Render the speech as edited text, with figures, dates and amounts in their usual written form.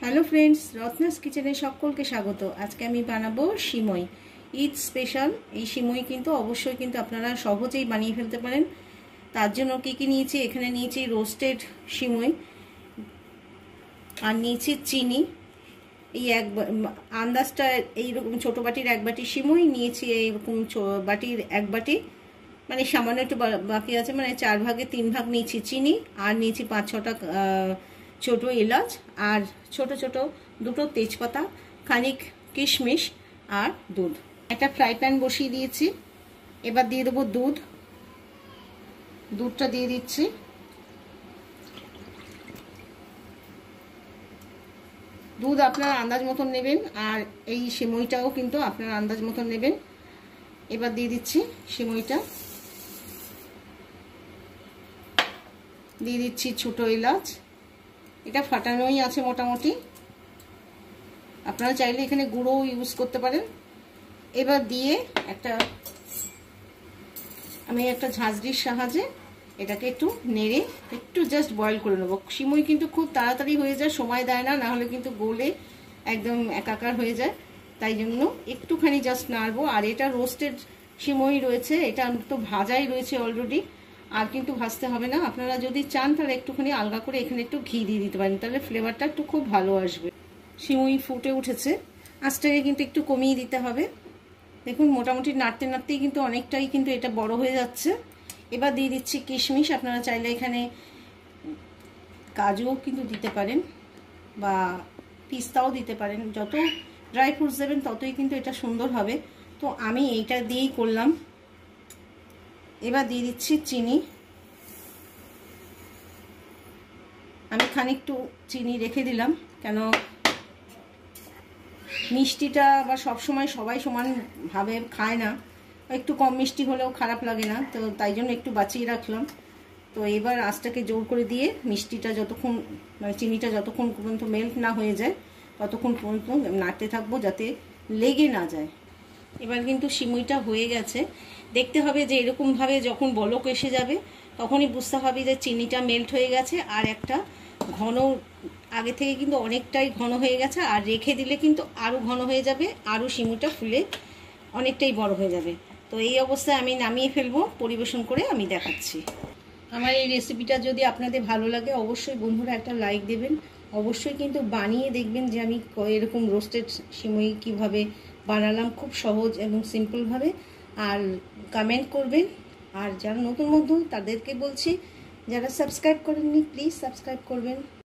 Hello friends, Ratna's কিচেনে সকলকে স্বাগত। আজকে আমি বানাবো সিমই, ঈদ স্পেশাল। এই সিমই কিন্তু অবশ্যই কিন্তু আপনারা সহজেই বানিয়ে ফেলতে পারেন। তার জন্য কী কী নিয়েছি, এখানে নিয়েছি রোস্টেড সিমই, আর নিয়েছি চিনি। এই আন্দাজটা এইরকম ছোটো বাটির এক বাটি সিমই নিয়েছি, এইরকম বাটির এক বাটি, মানে সামান্য একটু বাকি আছে, মানে 4 ভাগে 3 ভাগ নিয়েছি চিনি, আর নিয়েছি 5-6টা ছোটো এলাচ, আর ছোট ছোট 2টো তেজপাতা, খানিক কিশমিশ, আর দুধ। একটা ফ্রাই প্যান বসিয়ে দিয়েছি। এবার দিয়ে দেবো দুধটা দিয়ে দিচ্ছি। দুধ আপনার আন্দাজ মতন নেবেন, আর এই সিমইটাও কিন্তু আপনার আন্দাজ মতন নেবেন। এবার দিয়ে দিচ্ছি সিমইটা, দিয়ে দিচ্ছি ছোটো এলাচ, এটা ফাটানোই আছে মোটামুটি, আপনারা চাইলে এখানে গুঁড়ো ইউজ করতে পারেন। এবার দিয়ে আমি একটা ঝাঁঝরির সাহায্যে এটাকে একটু নেড়ে একটু জাস্ট বয়েল করে নেবো। সিমই কিন্তু খুব তাড়াতাড়ি হয়ে যায়, সময় দেয় না, নাহলে কিন্তু গলে একদম একাকার হয়ে যায়। তাই জন্য একটুখানি জাস্ট নাড়বো। আর এটা রোস্টেড সিমই রয়েছে, এটা তো ভাজাই রয়েছে অলরেডি, আর কিন্তু ভাজতে হবে না। আপনারা যদি চান তাহলে একটুখানি আলগা করে এখানে একটু ঘি দিয়ে দিতে পারেন, তাহলে ফ্লেভারটা একটু খুব ভালো আসবে। সিমই ফুটে উঠেছে, আঁচটাকে কিন্তু একটু কমিয়ে দিতে হবে। দেখুন মোটামুটি নাড়তে নাড়তেই কিন্তু অনেকটাই কিন্তু এটা বড় হয়ে যাচ্ছে। এবার দিয়ে দিচ্ছি কিশমিশ। আপনারা চাইলে এখানে কাজুও কিন্তু দিতে পারেন, বা পিস্তাও দিতে পারেন। যত ড্রাই ফ্রুটস দেবেন ততই কিন্তু এটা সুন্দর হবে। তো আমি এইটা দিয়েই করলাম। এবার দিয়ে দিচ্ছি চিনি। আমি খানিকটু চিনি রেখে দিলাম, কেন মিষ্টিটা আবার সবসময় সবাই সমানভাবে খায় না, একটু কম মিষ্টি হলেও খারাপ লাগে না, তো তাই জন্য একটু বাঁচিয়ে রাখলাম। তো এবার আঁচটাকে জোর করে দিয়ে মিষ্টিটা যতক্ষণ, মানে চিনিটা যতক্ষণ পর্যন্ত মেল্ট না হয়ে যায় ততক্ষণ পর্যন্ত নাড়তে থাকবো, যাতে লেগে না যায়। এবার কিন্তু সিমইটা হয়ে গেছে। দেখতে হবে যে এরকমভাবে যখন বলক এসে যাবে তখনই বুঝতে হবে যে চিনিটা মেল্ট হয়ে গেছে। আর একটা ঘন, আগে থেকে কিন্তু অনেকটাই ঘন হয়ে গেছে, আর রেখে দিলে কিন্তু আরও ঘন হয়ে যাবে, আরও সিমইটা ফুলে অনেকটাই বড় হয়ে যাবে। তো এই অবস্থায় আমি নামিয়ে ফেলবো, পরিবেশন করে আমি দেখাচ্ছি। আমার এই রেসিপিটা যদি আপনাদের ভালো লাগে অবশ্যই বন্ধুরা একটা লাইক দেবেন। অবশ্যই কিন্তু বানিয়ে দেখবেন যে আমি এরকম রোস্টেড সিমই কীভাবে বানালাম, খুব সহজ এবং সিম্পলভাবে। আর কমেন্ট করবেন। আর যারা নতুন বন্ধু তাদেরকে বলছি, যারা সাবস্ক্রাইব করেননি প্লিজ সাবস্ক্রাইব করবেন।